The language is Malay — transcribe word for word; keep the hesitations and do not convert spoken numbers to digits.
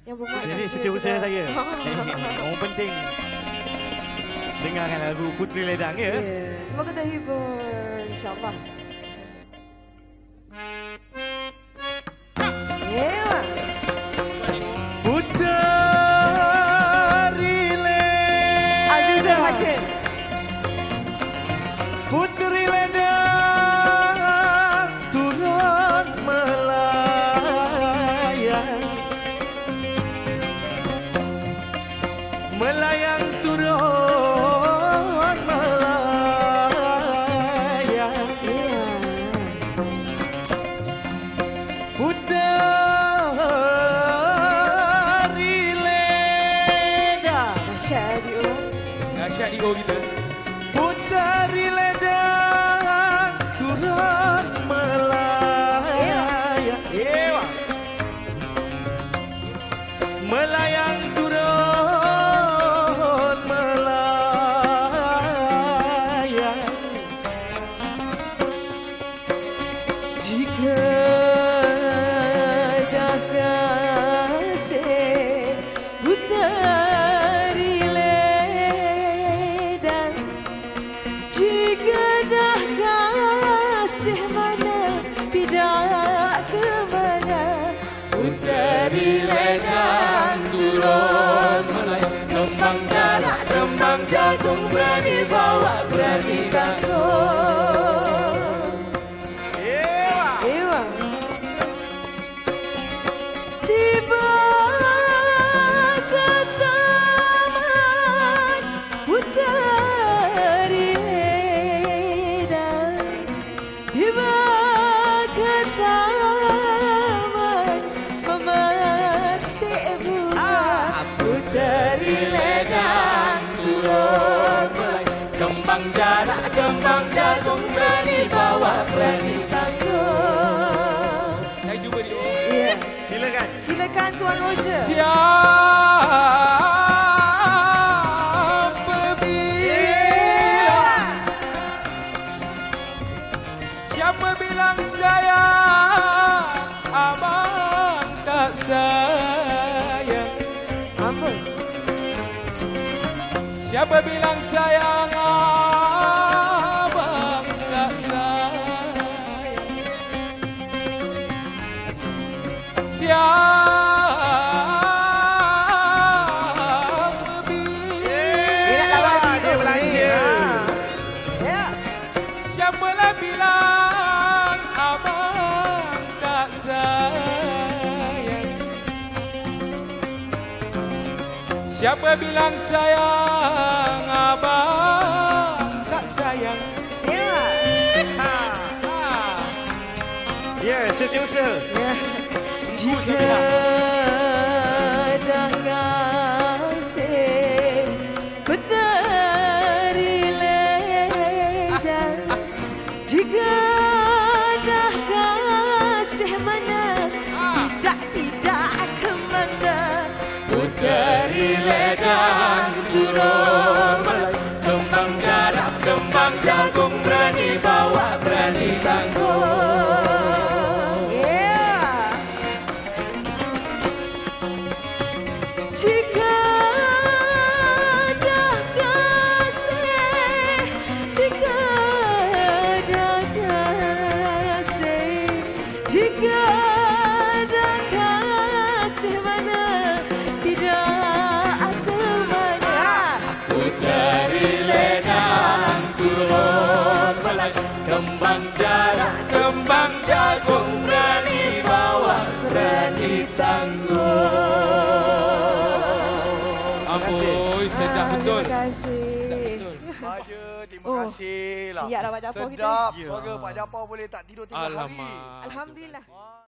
Yang berbuat. Jadi setiausaha saya. Orang penting dengarkan lagu Puteri Ledang ya. Yeah. Semoga terhibur, insyaAllah. Yeah. Puteri Ledang. Azizul Hakim. Puteri Ledang turun melayang, melayang turun melayang. Yeah. Puteri Ledang. Dahsyat Dio. Dahsyat Dio kita. Puteri Ledang turun melayang. Ewa. Melayang turun melayang. Jika dah kasih Puteri Ledang, jika dah kasih mana tidak ke mana. Puteri Ledang turun melayang, kembang jarak, kembang jagung, berani bawa, berani tanggung. Ewa. Ewa. Tiba ke taman Puteri Ledang, tiba ke taman memetik bunga. Puteri Ledang turun melayang, kembang jarak, kembang jagung, berani bawa, berani tanggung. Saya jumpa dia. Ya, Silakan. silakan Tuan Roger. Siapa bilang, siapa bilang saya abang tak sayang? Amboi. Siapa bilang sayang abang tak sayang? Siapa Dia nak lawan bilang, dia belanja. Ya. siapalah bilang abang tak sayang? Siapa bilang sayang abang tak sayang? Ya. Ha. Ya, setiausaha. Ya. Tunggu Jika saya dah kasih Puteri Ledang, jika dah kasih mana tidak tidak ke mana. Puteri Ledang turun melayang, kembang jarak, kembang jagung, berani bawa, berani tanggung. Yeah. Jika dah kasih, jika dah kasih, jika dah kasih mana tidak ke mana. Puteri Ledang turun melayang, kembang jarak, kembang jagung, berani bawa, berani tanggung. Amboi, sedap betul. Terima kasih. Baja, terima Oh, kasih lah. siap lah Pak Japar kita. Sedap. Ya. Suara Pak Japar boleh tak tidur tiga hari. Alamak. Alhamdulillah.